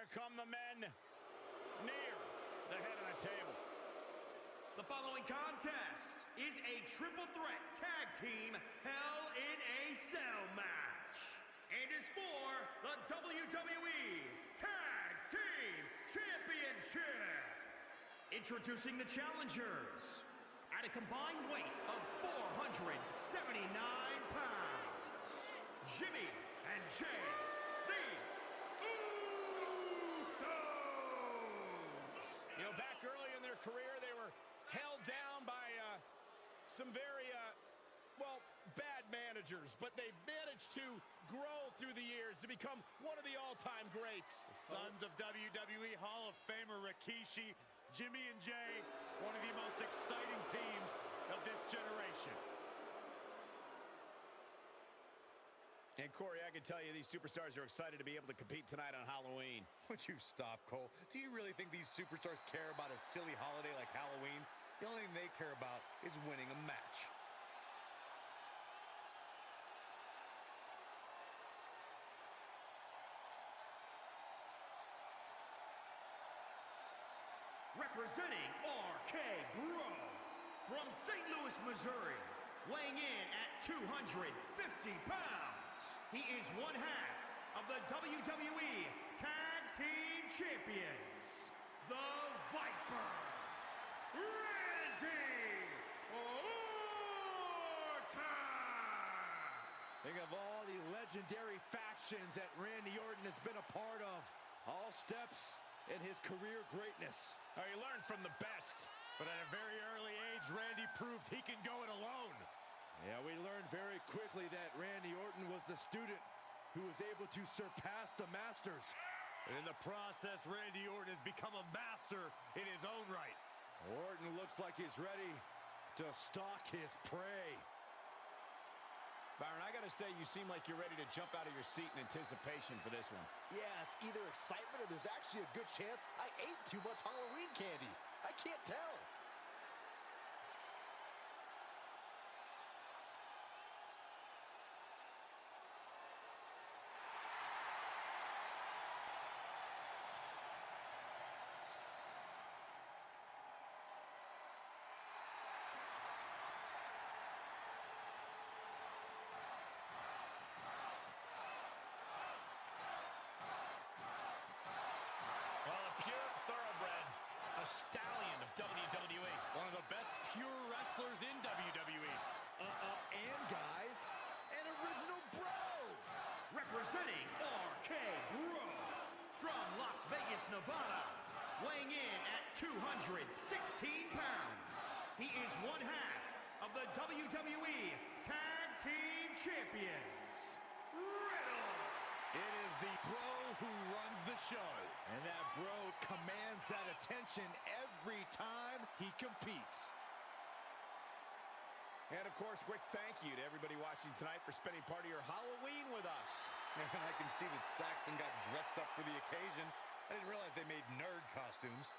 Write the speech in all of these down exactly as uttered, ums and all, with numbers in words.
Here come the men near the head of the table. The following contest is a triple threat tag team Hell in a Cell match and is for the W W E Tag Team Championship. Introducing the challengers at a combined weight of four hundred seventy-nine pounds, Jimmy and Jay, the Usos. You know, back early in their career, they were held down by uh, some very, uh, well, bad managers, but they managed to grow through the years to become one of the all-time greats. The sons of W W E Hall of Famer Rikishi, Jimmy and Jay, one of the most exciting teams of this generation. And Corey, I can tell you these superstars are excited to be able to compete tonight on Halloween. Would you stop, Cole? Do you really think these superstars care about a silly holiday like Halloween? The only thing they care about is winning a match. Representing R K Bro from Saint Louis, Missouri, weighing in at two hundred fifty pounds. He is one half of the W W E Tag Team Champions, the Viper, Randy Orton! Think of all the legendary factions that Randy Orton has been a part of. All steps in his career greatness. Oh, he learned from the best. But at a very early age, Randy proved he can go it alone. Yeah, we learned very quickly that Randy Orton was the student who was able to surpass the masters. And in the process, Randy Orton has become a master in his own right. Orton looks like he's ready to stalk his prey. Byron, I gotta say, you seem like you're ready to jump out of your seat in anticipation for this one. Yeah, it's either excitement or there's actually a good chance I ate too much Halloween candy. I can't tell. Stallion of W W E. One of the best pure wrestlers in W W E. Uh-uh, and guys, an original bro! Representing R K Bro from Las Vegas, Nevada, weighing in at two hundred sixteen pounds. He is one half of the W W E Tag Team Champions, Riddle. It is the bro who runs the show. And that bro commands that attention every time he competes. And of course, quick thank you to everybody watching tonight for spending part of your Halloween with us. And I can see that Saxton got dressed up for the occasion. I didn't realize they made nerd costumes.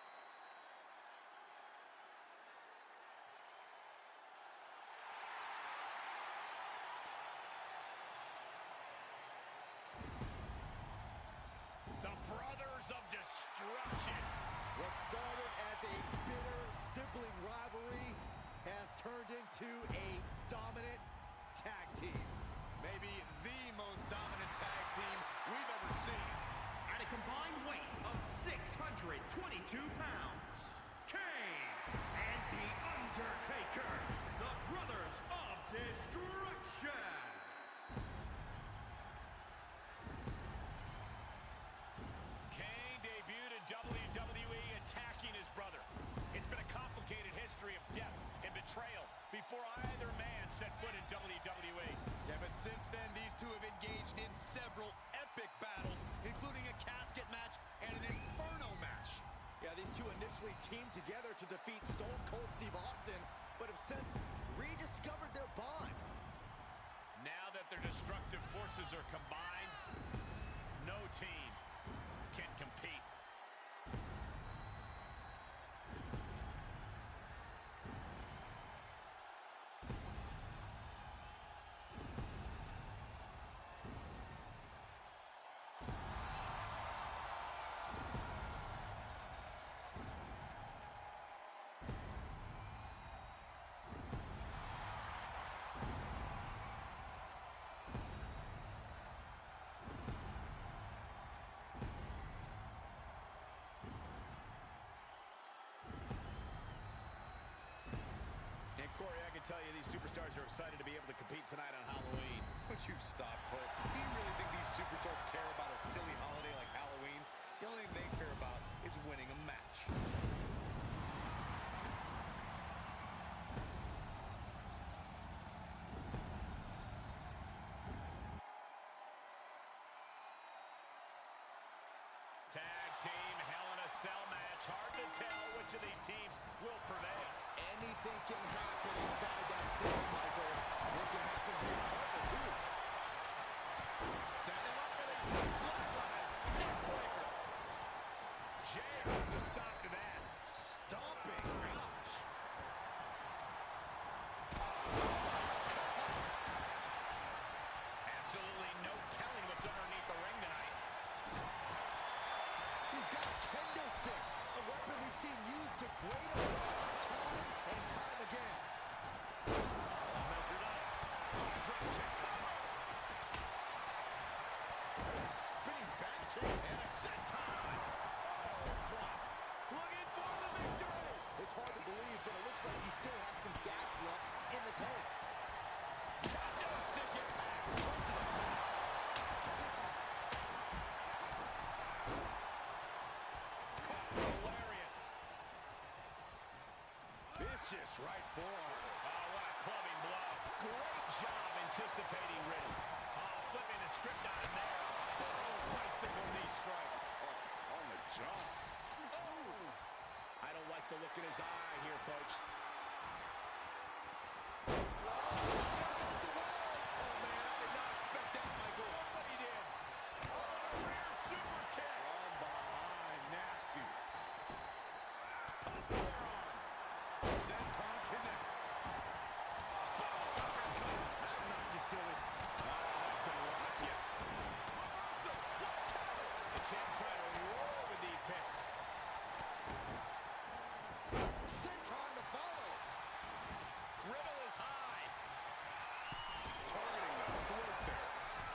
The Brothers of Destruction. What started as a bitter sibling rivalry has turned into a dominant tag team. Maybe the most dominant tag team we've ever seen. At a combined weight of six hundred twenty-two pounds, Kane and The Undertaker, the Brothers of Destruction. Kane debuted in W W E attacking his brother. It's been a complicated history of death and betrayal before either man set foot in W W E. Yeah, but since then, these two have engaged in several epic battles, including a casket match and an Inferno match. Yeah, these two initially teamed together to defeat Stone Cold Steve Austin, but have since rediscovered their bond. Now that their destructive forces are combined, no team can compete. tell you these superstars are excited to be able to compete tonight on Halloween. Would you stop, Cole? Do you really think these superstars care about a silly holiday like Halloween? The only thing they care about is winning a match. Tag team Hell in a Cell match. Hard to tell which of these teams will prevail. Anything can happen inside that cell, Michael. It can happen to your partner, too. Set him up for the flatline. Neckbreaker. Jay puts a stop to that. Stomping. Ouch. Absolutely no telling what's underneath the ring tonight. He's got a kendo stick, a weapon we've seen used to great effect time and time again. Measured up. Drop kick combo. Spinning back kick and a senton. Oh, drop. Looking for the victory. It's hard to believe, but it looks like he still has some gas left in the tank. Kendo stick impact. Lariat. Vicious right forearm. Oh, what a clubbing blow. Great job anticipating Riddle. Oh, flipping the script on him there. Oh, bicycle knee strike. On the jump. Oh. I don't like the look in his eye here, folks. Oh, man, I did not expect that, Michael. But he did. Oh, rear super kick. From behind, nasty. Up forearm. Senton connects. Boom, uppercut. That knocked you silly. Oh, that can rock you. Reversal. What counter? The champ trying to roll with these hits. Senton to follow. Riddle is high. Targeting the throat there.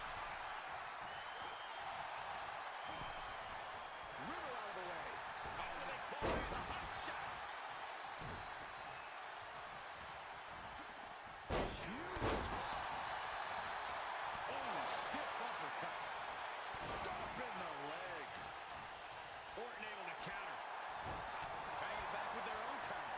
Riddle out of the way. That's what they call it, the hot shot. Huge toss. Oh, stiff uppercut. Stomp in the leg. Orton able to counter. Banging back with their own counter.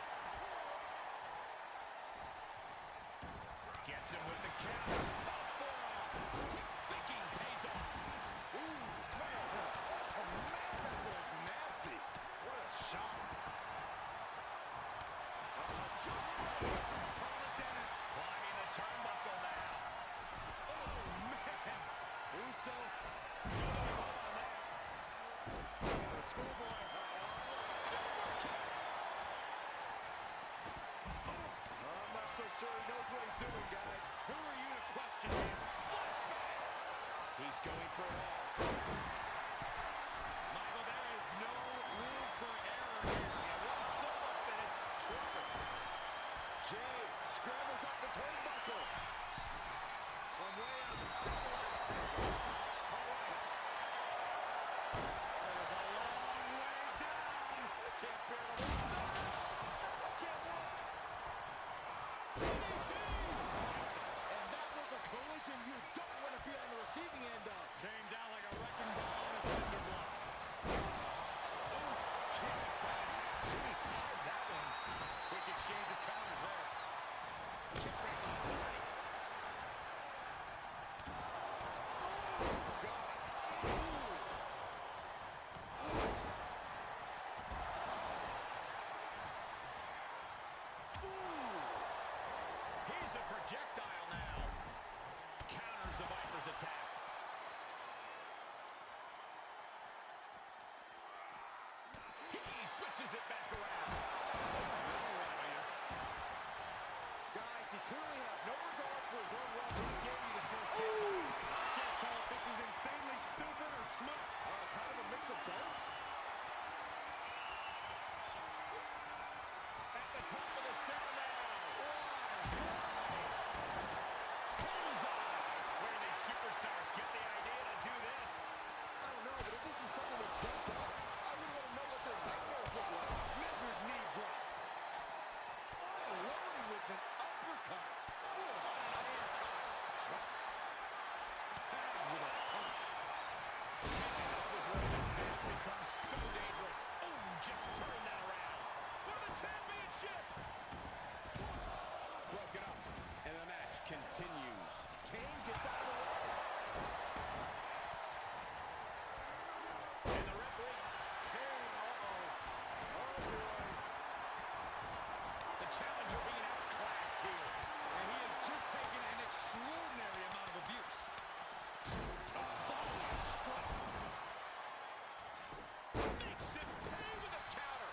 Gets him with the counter. Up forearm. Quick thinking pays off. Ooh, man. Oh, man, that was nasty. What a shot. Uh, jump rope. Call it Dennis. Climbing the turnbuckle now. Oh, man. Uso. Nobody hold on that. The schoolboy. Super kick. I'm not so sure he knows what he's doing, guys. Who are you to question him? Flashback. He's going for it all. Michael, there is no room for error here. Yeah, one slip up and it's trouble. Jay scrambles up the turnbuckle. From way up. Double axe handle. All right. That is a long way down. Can't bear the weight. Can't work. D D Ts. And that was a collision you don't want to be on the receiving end of. Came down like a wrecking ball on a cinder block. Jimmy tied that one. Quick exchange of counters there. Kick right on the body. He's a projectile now. Counters the Viper's attack. He switches it back around. Guys, he clearly has no regard for his own weapon. He gave you the first hit. Can't tell if this is insanely stupid or smart. Uh, kind of a mix of both. At the top of the cell now. Bullseye. Where do these superstars get the idea to do this? I don't know, but if this is something they dreamt up, I wouldn't want to know what their nightmares look like. Measured knee drop. Unloading with an uppercut. finish. Turn that around for the championship. Broken up, and the match continues. Kane gets out of the way. And the referee. Kane, uh-oh. Oh, boy. The challenger being outclassed here. And he has just taken an extraordinary amount of abuse. A volley of strikes. Makes him pay with a counter.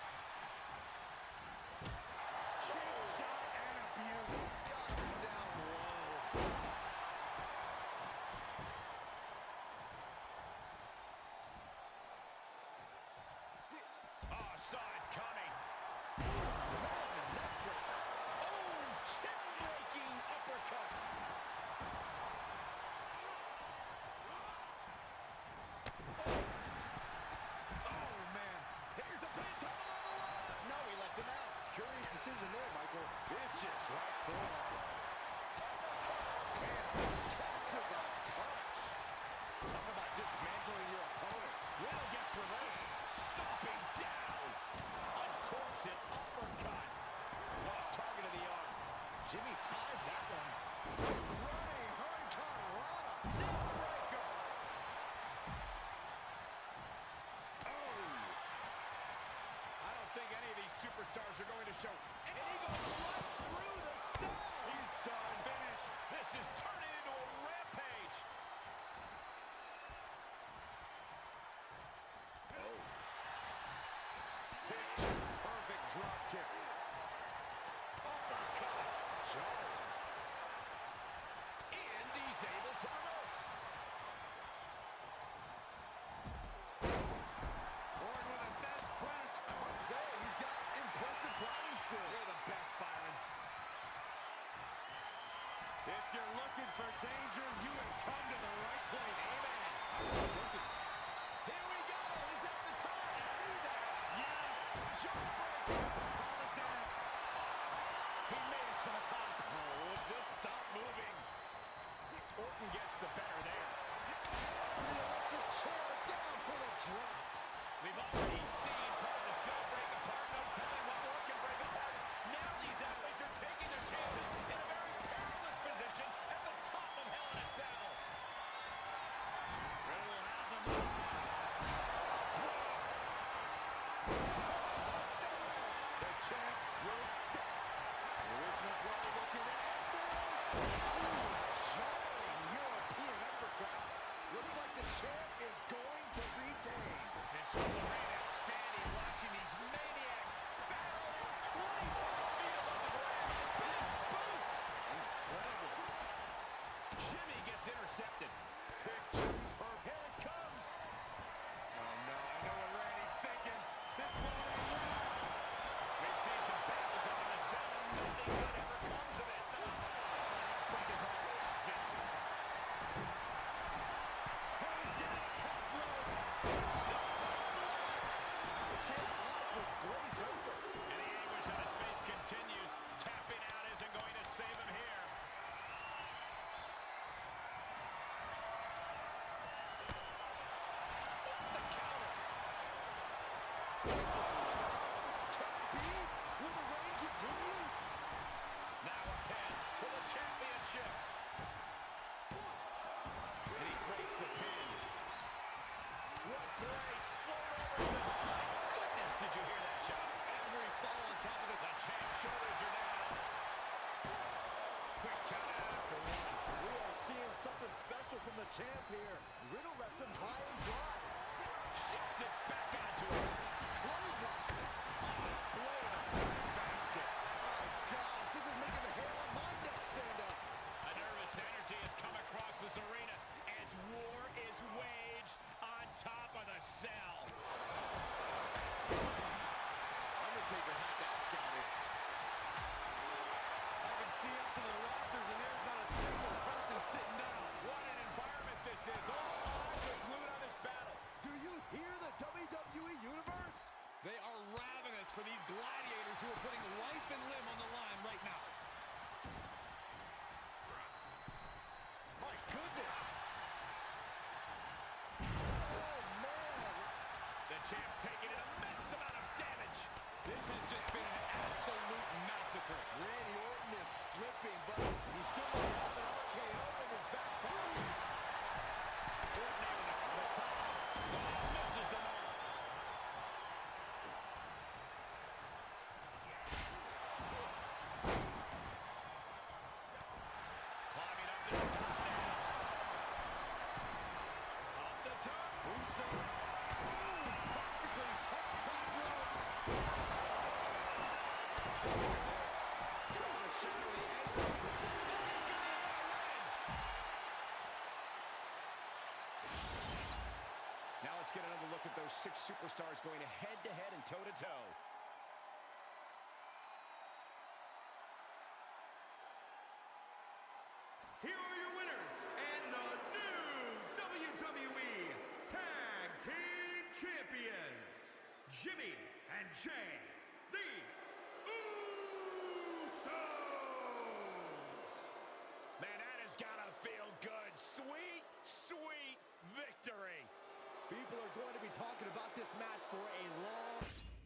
Cheap shot and a beauty. Got him down low. Oh, saw it coming. Magnum neckbreaker. Oh, chin-breaking uppercut. Oh, man. Here's the pin, tunnel on the line. No, he lets him out. Curious decision there, Michael. Vicious right forearm. Man, massive punch. Talk about dismantling your opponent. Will gets reversed. Stomping down. Uncorks it. Uppercut. Oh, target of the arm. Jimmy tied that one. Running Hurricane Rana. Neckbreaker. Oh. I don't think any of these superstars are going to show. And he goes right through the cell. He's done. Finished. This is turning into a rampage. Oh. Picture perfect drop kick. Uppercut. Jarring. And he's able to reverse. Orton with a best press. I must say, he's got impressive climbing skills. You're the best, Byron. If you're looking for danger, you have come to the right place. Amen. Here we go. Is that the time? See that? Yes. Jawbreaker. Call it death. He made it to the top. Oh, just stop moving. Orton gets the better there. The electric chair down for the drop. We've already seen part of the cell break apart. No telling what more can break apart. Now these athletes are taking their chances in a very perilous position at the top of Hell in a Cell. Riddle has him. The champ will stay. Original Glory looking at this. Ooh, jarring European uppercut. Looks like the champ is going to retain. This whole arena is standing watching these maniacs battle at twenty-five feet above the ground. Big boots. Incredible. Jimmy gets intercepted. Picture perfect. Here it comes. Oh, no. I know what Randy's thinking. This one ain't right. We've seen some battles on the cell and nothing good ever comes of it. The break is always vicious. Hands down, top rope. The champ's eyes will glaze over. And the anguish on his face continues. Tapping out isn't going to save him here. The counter. Can it be? Will the reign continue? Now a pin for the championship. And he breaks the pin. What brace. Float over. My goodness, did you hear that shot? Every fall on top of it. The champ's shoulders are down. Quick count out after one. We are seeing something special from the champ here. Riddle left him high and dry. Shifts it back onto him. Clothesline. Blow to the back basket. My gosh, this is making the hair on my neck stand up. A nervous energy has come across this arena as war is waged on top of the cell. Undertaker had that scouted. I can see up to the rafters, and there's not a single person sitting down. What an environment this is. All eyes are glued on this battle. Do you hear the W W E Universe? They are ravenous for these gladiators who are putting life and limb on the line right now. My goodness. Oh, man. The champ's taking an immense amount of damage. This has just been an absolute massacre. Randy Orton is slipping, but he still might have an R K O in his back pocket. Orton able to the top. Oh, misses the mark. Climbing up to the top now. Up the top. Uso. Ooh, perfectly tucked top rope. Trying to shadow the ankle. Now let's get another look at those six superstars going head-to-head and toe-to-toe. Here are your winners and the new W W E Tag Team Champions, Jimmy and Jay, the Usos. Man, that has got to feel good. Sweet, sweet victory. People are going to be talking about this match for a long...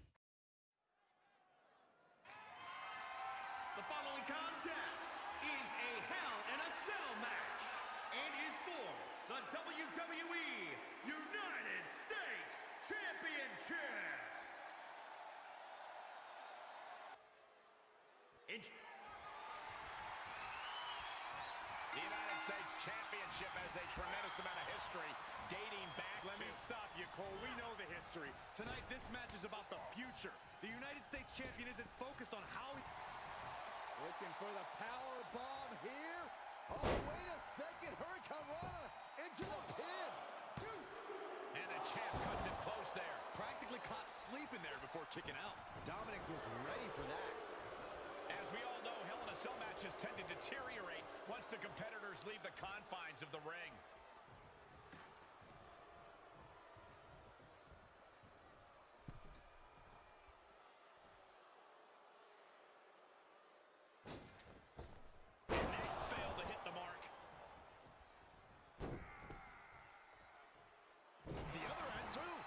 The following contest is a Hell in a Cell match and is for the W W E United States Championship. In The United States Championship has a tremendous amount of history dating back Let to... me stop you, Cole. We know the history. Tonight, this match is about the future. The United States champion isn't focused on how he... Looking for the power bomb here. Oh, wait a second. Hurricane Rana into the pin. And the champ cuts it close there. Practically caught sleeping there before kicking out. Dominic was ready for that. As we all know, Hell in a Cell matches tend to deteriorate once the competitors leave the confines of the ring. Nate failed to hit the mark. The other end, too.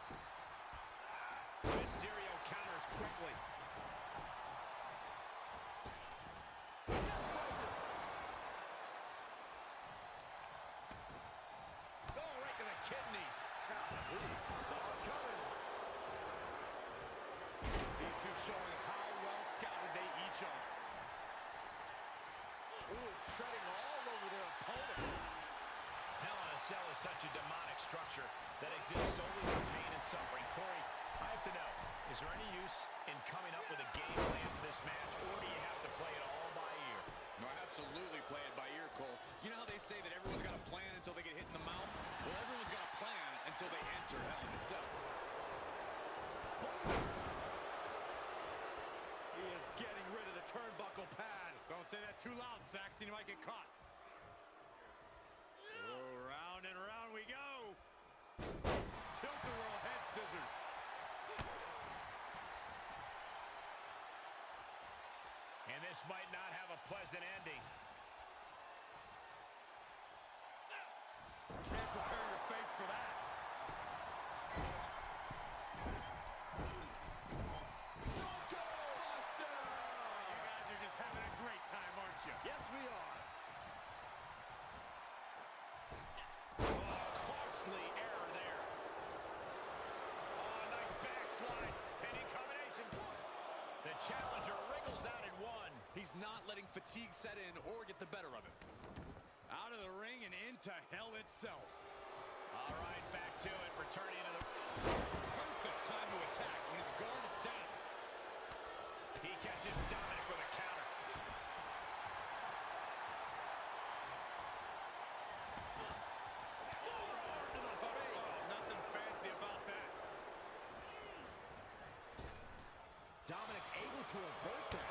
Mysterio counters quickly. Oh, right to the kidneys. Saw it coming. These two showing how well scouted they each are. Ooh, treading all over their opponent. Hell in a Cell is such a demonic structure that exists solely for pain and suffering. Corey, I have to know, is there any use in coming up with a game plan for this match, or do you have to play it all by ear? No, absolutely play it by ear, Cole. You know how they say that everyone's got a plan until they get hit in the mouth? Well, everyone's got a plan until they enter Hell in a Cell. He is getting rid of the turnbuckle pad. Don't say that too loud, Saxon. You might get caught. Oh, round and round we go. Tilt-a-whirl head scissors. And this might not have a pleasant ending. Can't prepare your face for that. Buster! You guys are just having a great time, aren't you? Yes, we are. Oh, costly error there. Oh, nice backslide. Pinning combination. The challenger wriggles out in one. He's not letting fatigue set in or get the better of him. Out of the ring and into Hell itself. All right, back to it. Returning to the... Perfect time to attack when his guard is down. He catches Dominic with a counter. Forearm to the face. Oh, nothing fancy about that. Dominic able to avert that.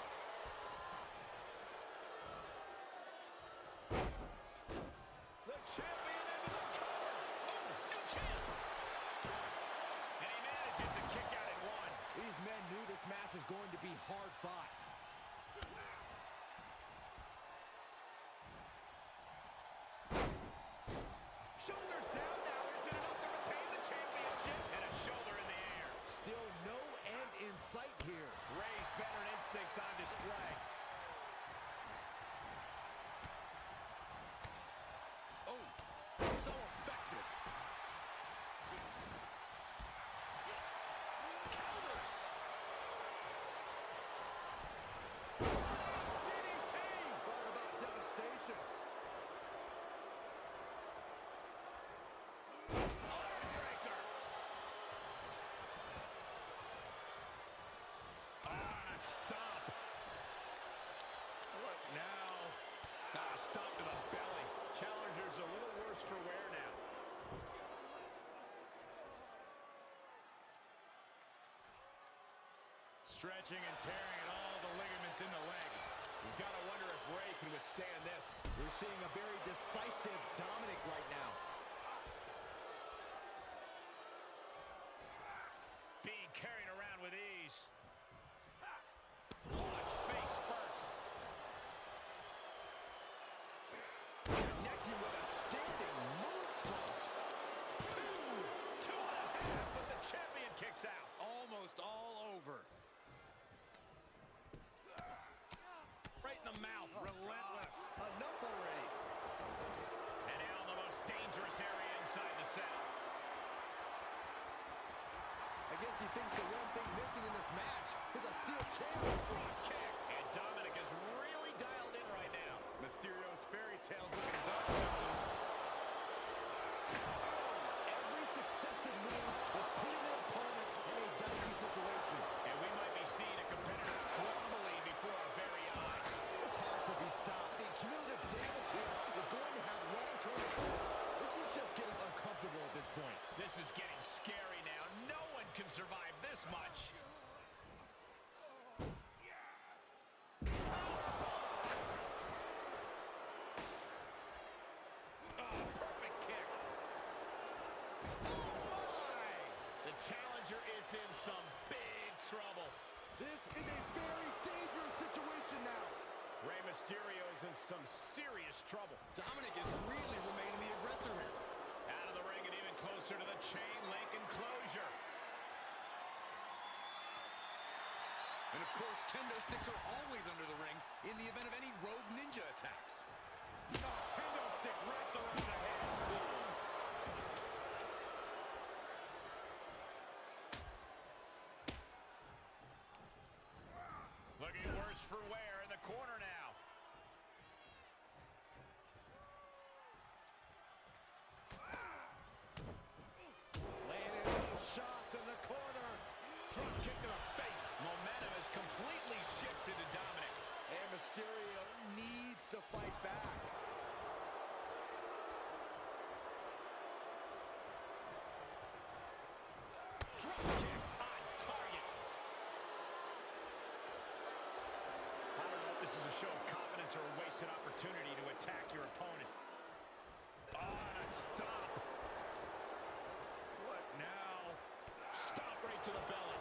The champion into the cover. Oh, new champ. And he manages to kick out at one. These men knew this match was going to be hard fought. Shoulders down now. Is it enough to retain the championship? And a shoulder in the air. Still no end in sight here. Ray's veteran instincts on display. Oh, so effective. Counters. D D T! Talk about devastation. Armbreaker. On a stomp. What now? Ah, stomp to the belly. Challenger's a little worse for wear now. Stretching and tearing at all the ligaments in the leg. You've got to wonder if Ray can withstand this. We're seeing a very decisive Dominic right now. Being carried around with ease. Launch face first. Connecting with a standing moonsault. Two, two and a half, but the champion kicks out. Almost all over. Right in the mouth, relentless. Enough already. And now in the most dangerous area inside the cell. I guess he thinks the one thing missing in this match is a steel champion. Drop kick. And Dominic is really dialed in right now. Mysterio's fairy tales looking dark, gentlemen. Every successive move is putting their opponent in a dicey situation. And we might be seeing a competitor crumbling before our very eyes. This has to be stopped. The cumulative damage here is going to have long-term effects. This is just getting uncomfortable at this point. This is getting scary now. No one can survive this much. Oh, perfect kick. Oh, my! The challenger is in some big trouble. This is a very dangerous situation now. Rey Mysterio is in some serious trouble. Dominic is really remaining the aggressor here. Out of the ring and even closer to the chain link enclosure. And of course, kendo sticks are always under the ring in the event of any rogue ninja attacks. Oh, kendo stick wrapped around the head. Looking worse for wear in the corner now. Laying in those shots in the corner. Drop kick to the face. Momentum has completely shifted to Dominic. And Mysterio needs to fight back. Drop kick on target. I don't know if this is a show of confidence or a wasted opportunity to attack your opponent. On a stomp. What now? Stomp right to the belly.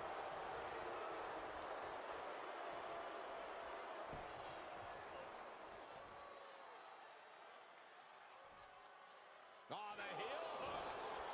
Oh, the heel hook.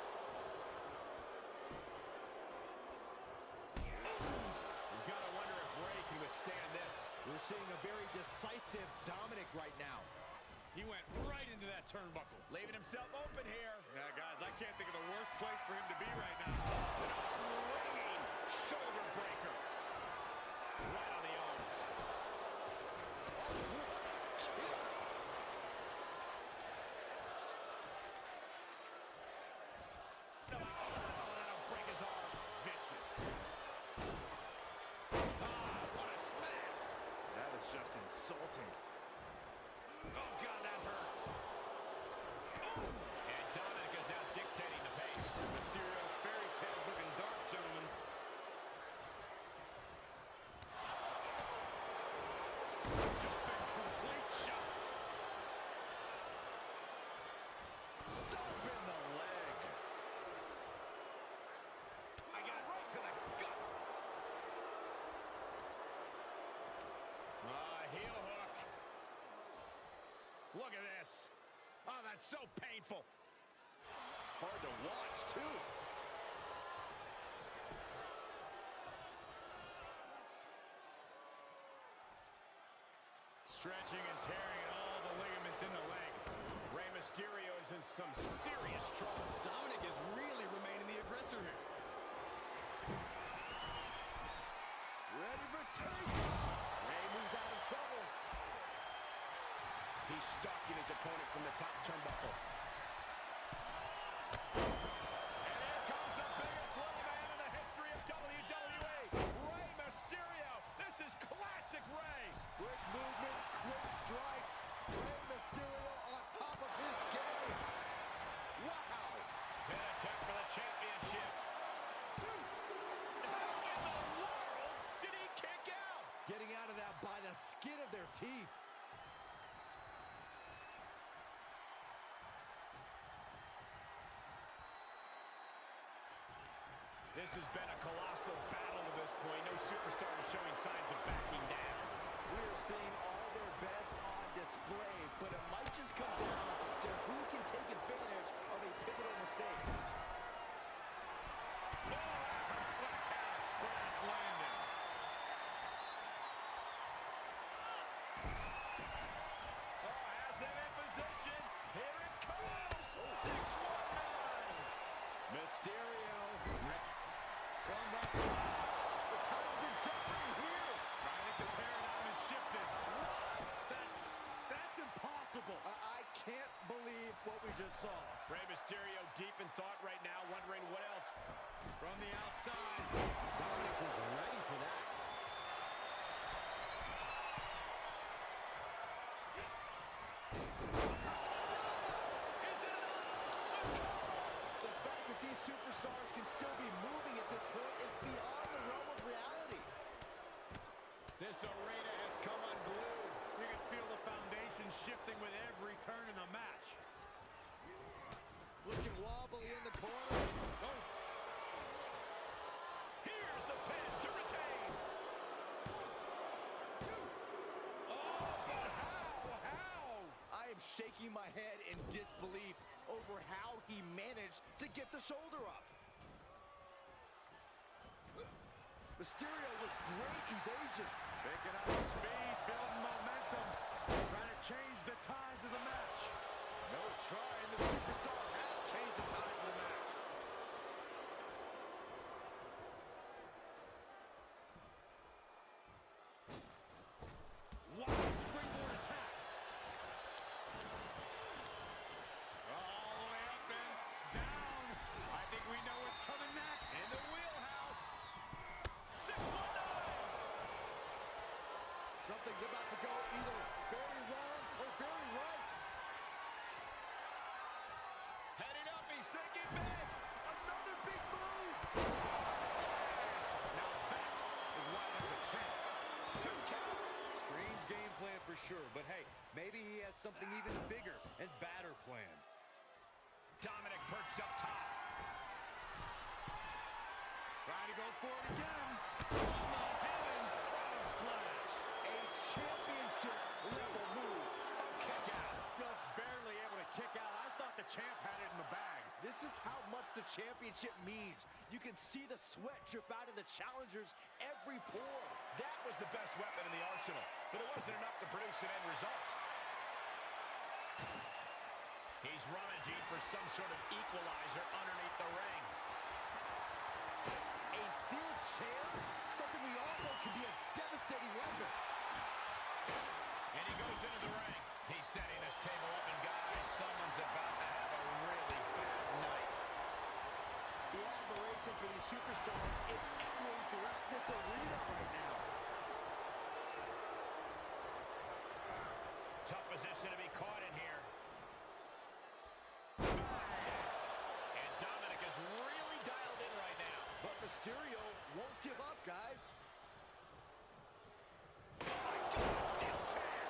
You've got to wonder if Ray can withstand this. We're seeing a very decisive Dominic right now. He went right into that turnbuckle. Leaving himself open here. Now, guys, I can't think of a worse place for him to be right now. Ringing shoulder breaker. Right on the arm. No, oh, that'll break his arm. Vicious. Ah, what a smash. That is just insulting. Oh, God, that hurt. And Dominic is now dictating the pace. Mysterio's fairy tales looking dark, gentlemen. Jumping complete shot. Stomp in the leg. I got right to the gut. Ah, heel hook. Look at this. Oh, that's so painful. It's hard to watch, too. stretching and tearing at all the ligaments in the leg. Rey Mysterio is in some serious trouble. Dominic is really remaining the aggressor here. Ready for takeoff. Rey moves out of trouble. He's stalking his opponent from the top turnbuckle. And here comes the biggest little man in the history of W W E, Rey Mysterio. This is classic Rey. Quick movements, quick strikes. Rey Mysterio on top of his game. Wow. Pin attempt for the championship. How in the world did he kick out? Getting out of that by the skin of their teeth. This has been a colossal battle to this point. No superstar is showing signs of backing down. We are seeing all their best on display, but it might just come down to who can take advantage of a pivotal mistake. Oh, what a counter. Crash landing. Oh, has them in position. Here it comes. six one nine. Mysterio from the top. The time's in jeopardy here. I think the paradigm has shifted. That's, that's impossible. I, I can't believe what we just saw. Rey Mysterio deep in thought right now, wondering what else. From the outside. Dominic is ready for that. Is it enough? The fact that these superstars can still be moving at this point is beyond the realm of reality. This arena has come unglued. You can feel the foundation shifting with every turn in the match. Looking wobbly in the corner. Oh, Here's the pin to retain. Oh, but how? How? I am shaking my head in disbelief over how he managed to get the shoulder up. Mysterio with great evasion. picking up speed, building momentum. Trying to change the tides of the match. No try, and the superstar has changed the tides of the match. Wild springboard attack. All the way up and down. I think we know what's coming next. In the wheelhouse. six one nine. Something's about to go either very wrong or very right. Heading up, he's thinking big. Another big move. Now that is why there's a champ. Two count. Strange game plan for sure, but hey, maybe he has something even bigger and badder planned. Dominic perched up top. Trying to go for it again. From the heavens, frog splash. A championship level move. A kick out. Just barely able to kick out. I thought the champ had it in the bag. This is how much the championship means. You can see the sweat drip out of the challengers every pore. That was the best weapon in the arsenal, but it wasn't enough to produce an end result. He's rummaging for some sort of equalizer underneath the ring. A steel chair? Something we all know can be a devastating weapon. And he goes into the ring. He's setting this table up, and guys, someone's about to have a really bad night. The admiration for these superstars is echoing throughout this arena right now. Tough position to be caught in here. And Dominic is really dialed in right now. But Mysterio won't give up, guys. Oh my God, steel chair.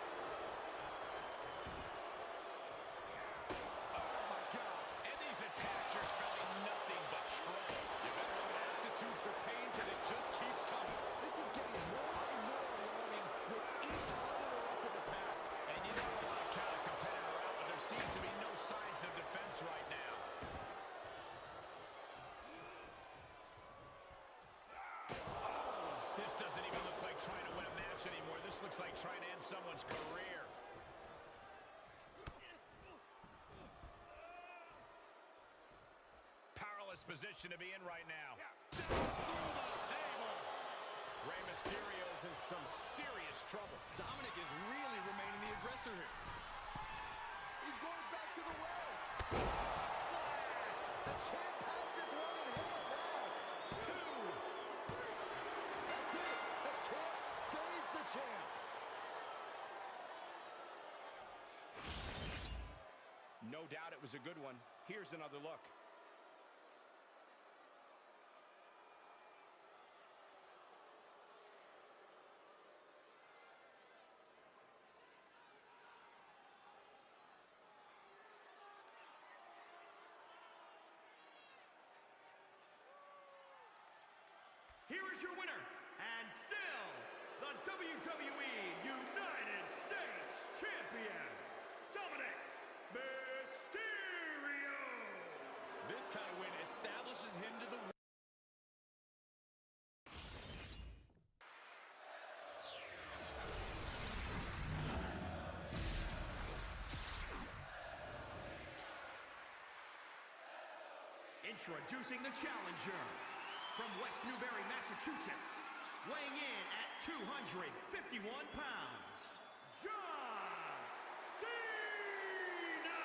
Oh my God. And these attacks are spelling nothing but trouble. You better have an aptitude for pain because it just keeps coming. This is getting more and more alarming with each uninterrupted attack. And you never want to count a competitor out, but there seems to be no signs of defense right now. Oh much anymore. This looks like trying to end someone's career. Powerless position to be in right now. Through the table. Rey Mysterio's in some serious trouble. Dominic is really remaining the aggressor here. He's going back to the well. Splash! The champ has this one in hand now. Two. That's it. The champ stays the champ. No doubt it was a good one. Here's another look. Here is your winner, and still the W W E United States Champion, Dominic Mysterio. This kind of win establishes him to the Introducing the challenger from West Newbury, Massachusetts, weighing in at two hundred fifty-one pounds, John Cena!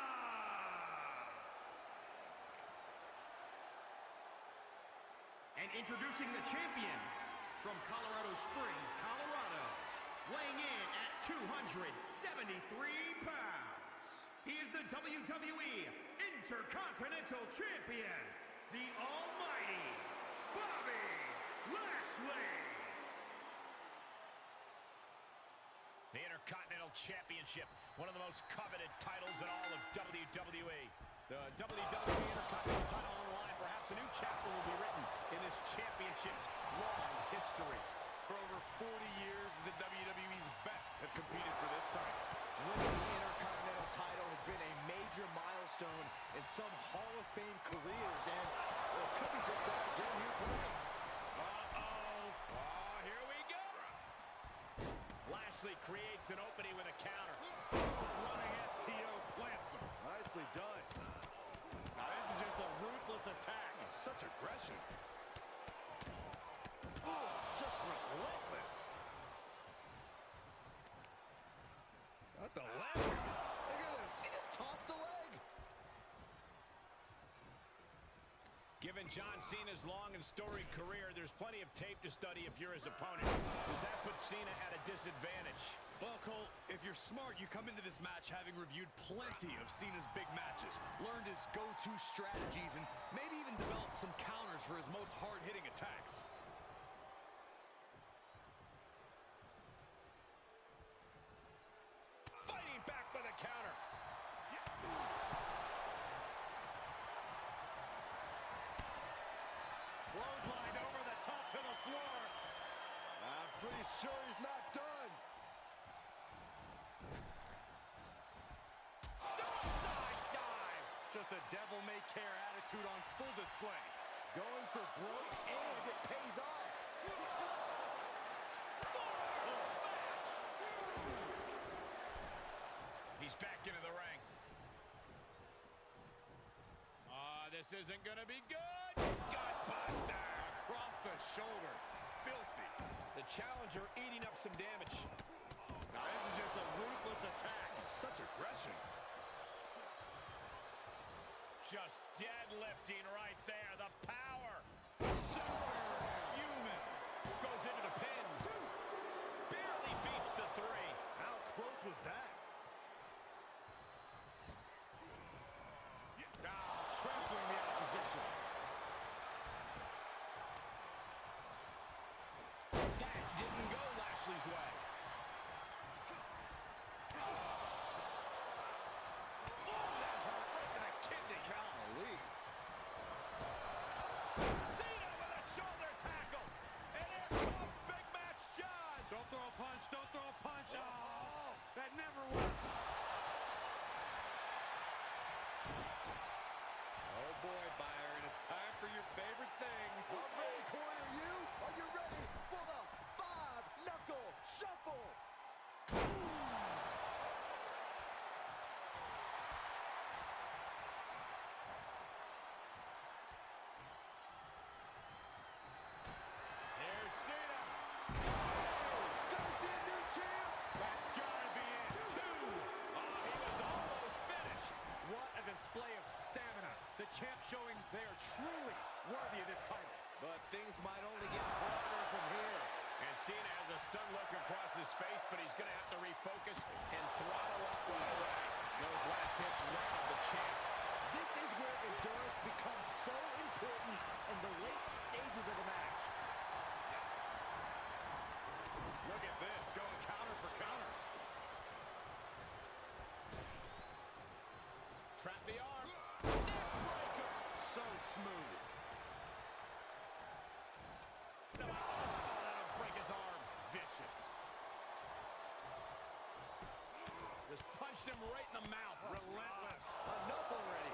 And introducing the champion from Colorado Springs, Colorado, weighing in at two hundred seventy-three pounds. He is the W W E Intercontinental Champion, the almighty Bobby Lashley. The Intercontinental Championship, one of the most coveted titles in all of W W E. The W W E Intercontinental title on the line. Perhaps a new chapter will be written in this championship's long history. For over forty years, the W W E's best have competed for this title. Winning the Intercontinental title has been a major milestone in some Hall of Fame careers, and well, it could be just that again here tonight. Uh-oh. Oh, here we go. Lashley creates an opening with a counter. running F T O plants him. Nicely done. Now, this is just a ruthless attack. Such aggression. Oh, just relentless. Got the leg. Look at this. He just tossed the leg. Given John Cena's long and storied career, there's plenty of tape to study if you're his opponent. Does that put Cena at a disadvantage? Well, Cole, if you're smart, you come into this match having reviewed plenty of Cena's big matches, learned his go-to strategies, and maybe even developed some counters for his most hard-hitting attacks. Fighting back with a counter. Clothesline over the top to the floor. I'm pretty sure he's not done. Suicide dive. Just a devil-may-care attitude on full display. Going for broke, and it pays off. He's back into the ring. Ah, uh, this isn't gonna be good. Gutbuster Across the shoulder. Filthy. The challenger eating up some damage. Now, this is just a ruthless attack. Such aggression. Just deadlifting right there. The power. Superhuman. Goes into the pin. Barely beats the three. How close was that? Now, trampling the opposition. That didn't go Lashley's way. Oh, that hurt right to the kidney. Golly. Cena with a shoulder tackle. And here comes Big Match John. Don't throw a punch. Don't throw a punch. Oh, that never works. Oh boy, Byron, it's time for your favorite thing. I'm ready, Corey. Are you? Are you ready for the five knuckle shuffle. There's Cena. Gonna see a new champ. That's gotta be it. Two. Oh, he was almost finished. What a display of stamina. The champ showing they are truly worthy of this title. But things might only get harder from here. And Cena has a stunned look across his face, but he's going to have to refocus and throttle up right away. Those last hits rattled the champ. This is where endurance becomes so important in the late stages of the match. Look at this, going counter for counter. Trap the arm. Neck breaker. So smooth. Oh, that'll break his arm. Vicious. Just punched him right in the mouth. Relentless. Enough already.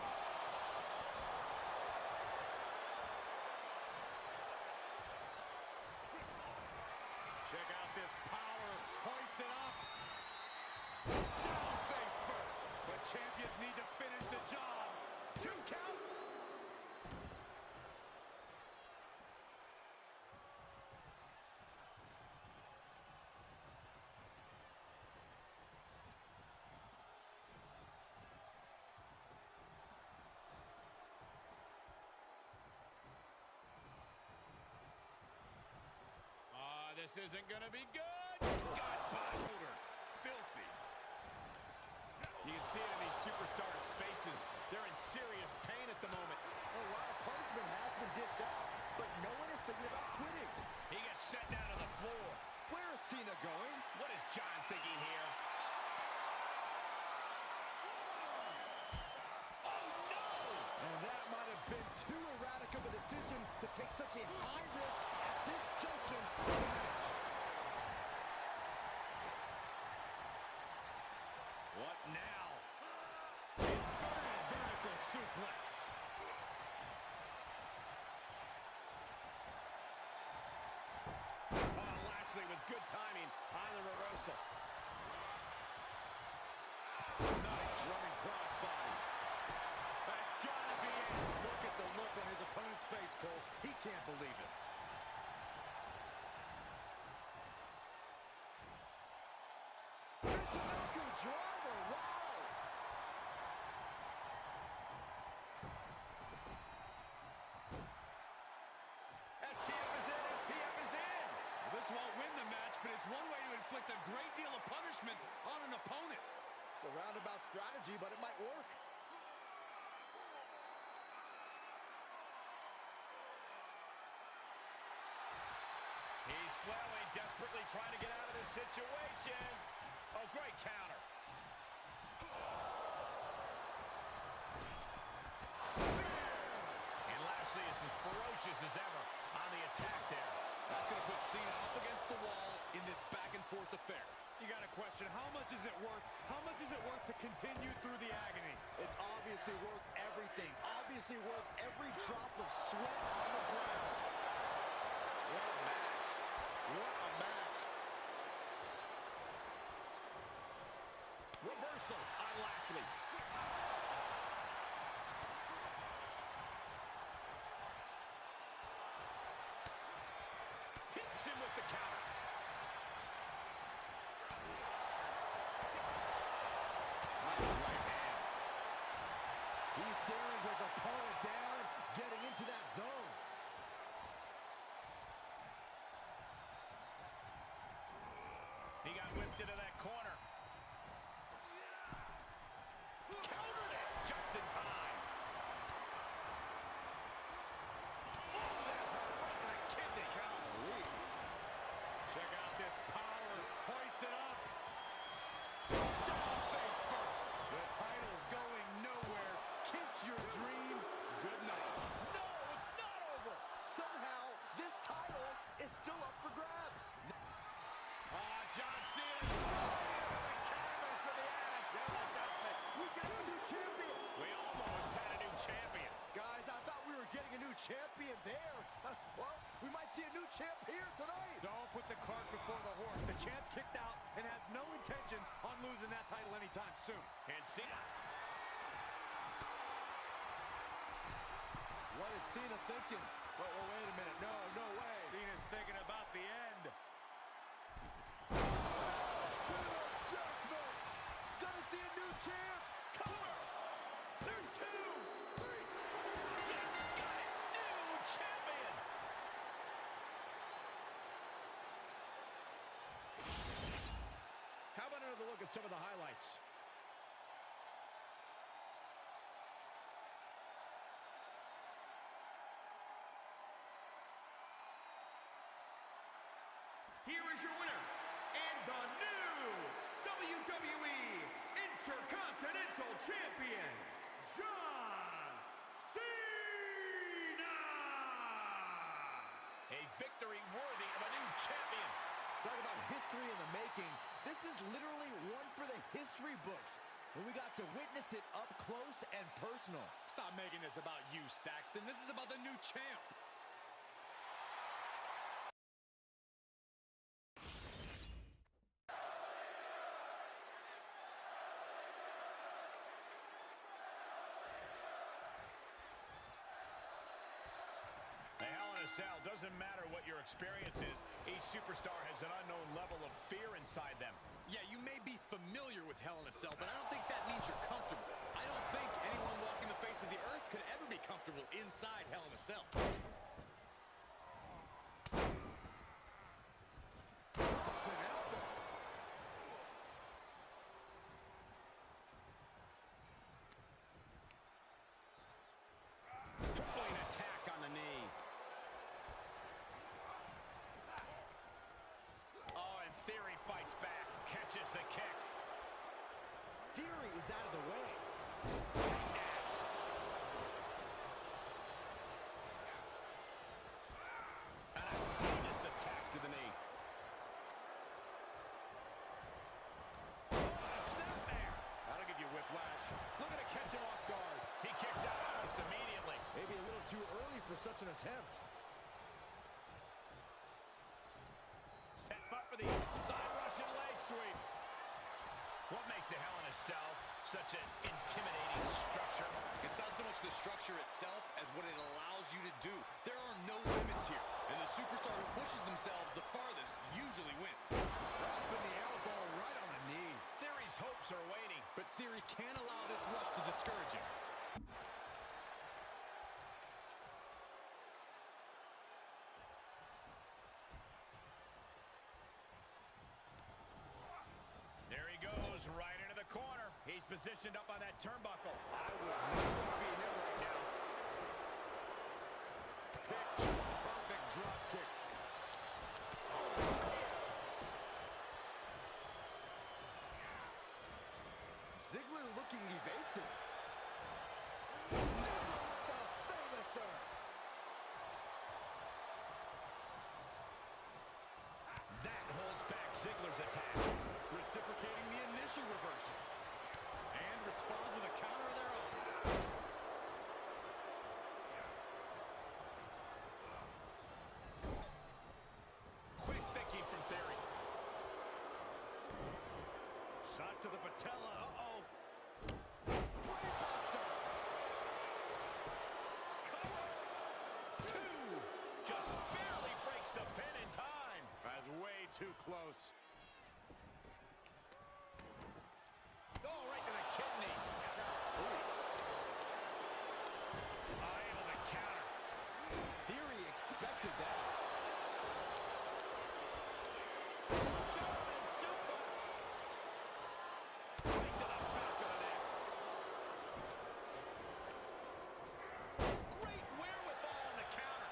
Check out this power. Hoist it up. Down face first. But champions need to finish the job. Two count. Ah, this isn't going to be good. God, shoulder. Filthy. You can see it in these superstars' faces. They're in serious pain at the moment. A lot of punishment has been dished out, but no one is thinking about quitting. He gets set down to the floor. Where is Cena going? What is John thinking here? Oh, no! And that might have been too erratic of a decision to take such a high risk at this junction of the match. What now? Inverted vertical suplex. Oh, Lashley with good timing on the reversal. Nice running crossbody. That's gotta be it. Look at the look on his opponent's face, Cole. He can't believe it. Michinoku driver, wow! S T F is in, S T F is in! This won't win the match, but it's one way to inflict a great deal of punishment on an opponent. It's a roundabout strategy, but it might work. He's flailing, desperately trying to get out of this situation. Oh, great counter. And Lashley is as ferocious as ever on the attack there. That's going to put Cena up against the wall in this back-and-forth affair. You got to question, how much is it worth? How much is it worth to continue through the agony? It's obviously worth everything. Obviously worth every drop of sweat on the ground. What a match. What a match. Reversal on Lashley. Hits him with the counter. Nice right hand. He's staring his opponent down, getting into that zone. He got whipped into that corner. Countered it just in time. Oh, that hurt right in the kidney. Golly. Check out this power. Hoist it up. Down face first. The title's going nowhere. Kiss your dreams. Good night. No, it's not over. Somehow, this title is still up for grabs. Ah, John Cena. The canvas for the attitude adjustment. We got a new champion. We almost had a new champion. Guys, I thought we were getting a new champion there. Well, we might see a new champ here tonight. Don't put the cart before the horse. The champ kicked out and has no intentions on losing that title anytime soon. And Cena. What is Cena thinking? Oh, oh, wait a minute. No, no way. Cena's thinking about the end. Adjustment. Gonna see a new champ. Cover. There's two. Three. Yes, got it. New champion. How about another look at some of the highlights? Here is your winner, and the new W W E Intercontinental Champion, John Cena! A victory worthy of a new champion. Talk about history in the making. This is literally one for the history books. And we got to witness it up close and personal. Stop making this about you, Saxton. This is about the new champ. The Hell in a Cell, doesn't matter what your experience is, each superstar has an unknown level of fear inside them. Yeah, you may be familiar with Hell in a Cell, but I don't think that means you're comfortable. I don't think anyone walking the face of the earth could ever be comfortable inside Hell in a Cell. Drops an elbow. Tripling attack on the knee. Oh, and Theory fights back, catches the kick. Theory is out of the way. Takedown. And a heinous attack to the knee. Oh, and a snap there. That'll give you whiplash. Looking to catch him off guard. He kicks out almost immediately. Maybe a little too early for such an attempt. Set him up for the side Russian leg sweep. What makes a Hell in a Cell such an intimidating structure? It's not so much the structure itself as what it allows you to do. There are no limits here, and the superstar who pushes themselves the farthest usually wins. Dropping the elbow right on the knee. Theory's hopes are waning. But Theory can't allow this rush to discourage him. There he goes, right into the corner. He's positioned up on that turnbuckle. I would not want to be him right now. Picture perfect drop kick. Ziggler looking evasive. Ziggler with the famouser. That holds back Ziggler's attack. Reciprocating the initial reversal. And responds with a counter of their own. Quick thinking from Theory. Shot to the patella. Uh-oh. Brainbuster. Cover. Two. Just barely breaks the pin in time. That's way too close. Oh, right to the kidneys. Oh, able to counter. Theory expected that. German suplex. Right to the back of the neck. Great wherewithal on the counter.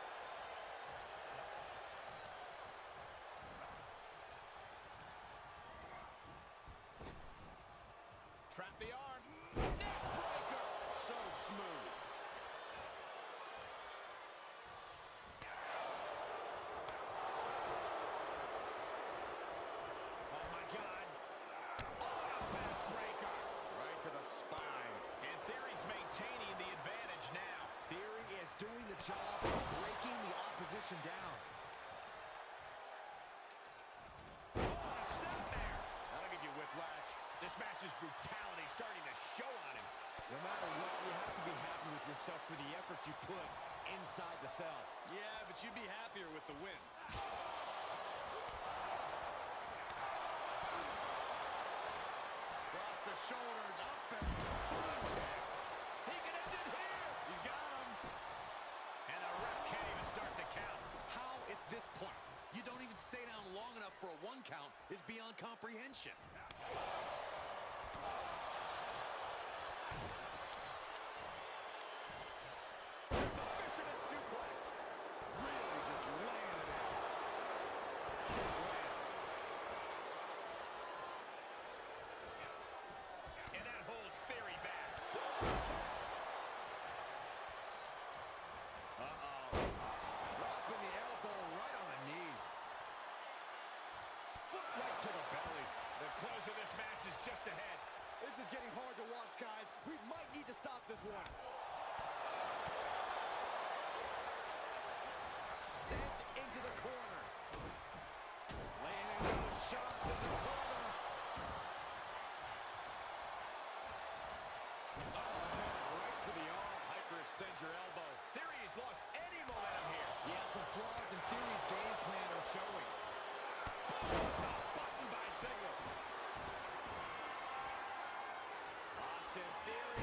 Trap the arm. Neck breaker. So smooth. Oh, my God. Oh, a backbreaker. Right to the spine. And Theory's maintaining the advantage now. Theory is doing the job push him down. Oh, a snap there. That'll give you whiplash. This match's brutality starting to show on him. No matter what, you have to be happy with yourself for the effort you put inside the cell. Yeah, but you'd be happier with the win. Across the shoulders, up and boom, check. He can end it here. He's got him. And the ref can't even start the count. How at this point you don't even stay down long enough for a one count is beyond comprehension. This is getting hard to watch, guys. We might need to stop this one. Sent into the corner. Laying those shots in the corner. Oh, right to the arm. Hyperextend your elbow. Theory's lost any momentum here. Yeah, some flaws in Theory's game plan are showing. Button by Ziggler. Austin Theory.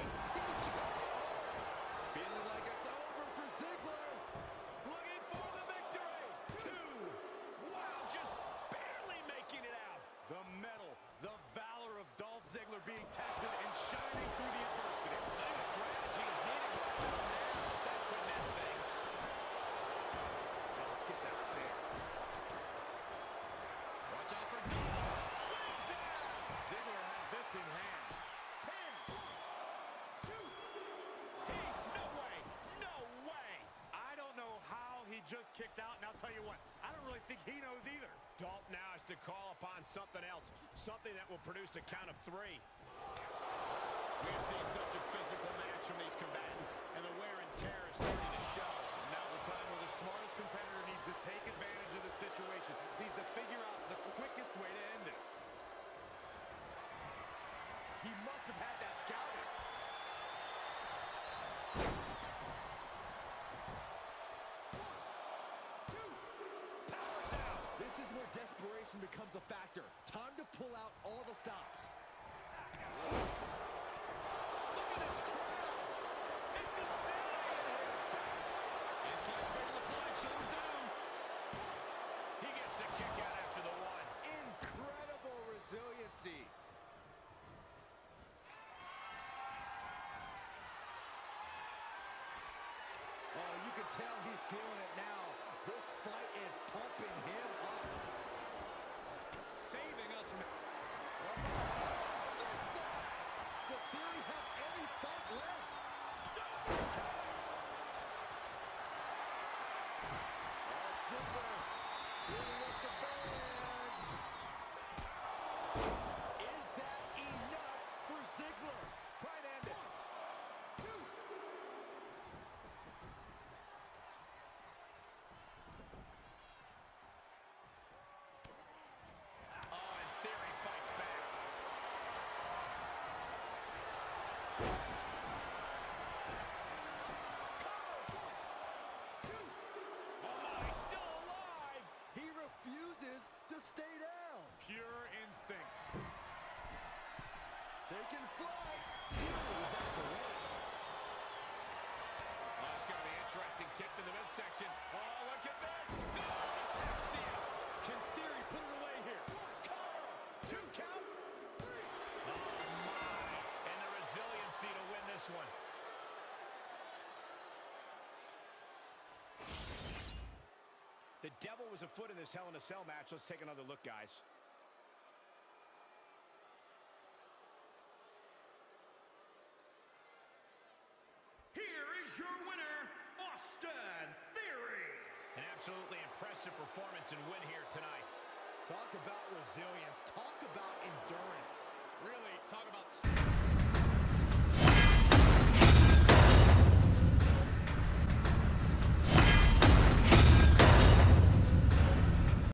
Feeling like it's over for Ziggler. Looking for the victory. Two. Wow, just barely making it out. The mettle, the valor of Dolph Ziggler being tested and shining through the adversity. I think strategy is needed right now. That could end things. Dolph gets out of there. Watch out for Dolph. Ziggler has this in hand. Just kicked out, and I'll tell you what, I don't really think he knows either. Dolph now has to call upon something else, something that will produce a count of three. We've seen such a physical match from these combatants, and the wear and tear is starting to show. Now the time where the smartest competitor needs to take advantage of the situation, needs to figure out the quickest way to end this. He must have had that scouted. This is where desperation becomes a factor. Time to pull out all the stops. Look at this crowd. It's insanity in here. Inside cradle applied, shoulders down. He gets the kick out after the one. Incredible resiliency. Oh, you can tell he's feeling it now. This fight is pumping him up. Saving us from... Does Theory have any fight left? Oh, Ziggler dealing with the band. Is that enough for Ziggler? Try and end it. Refuses to stay down. Pure instinct. Taking flight. Theory is out of the way. Oh, it's going to be an interesting kick to the midsection. Oh, look at this. No, Ataxia. Can Theory put it away here? Cover. Two count. Three. Oh, my. And the resiliency to win this one. The devil was afoot in this Hell in a Cell match. Let's take another look, guys. Here is your winner, Austin Theory. An absolutely impressive performance and win here tonight. Talk about resilience. Talk about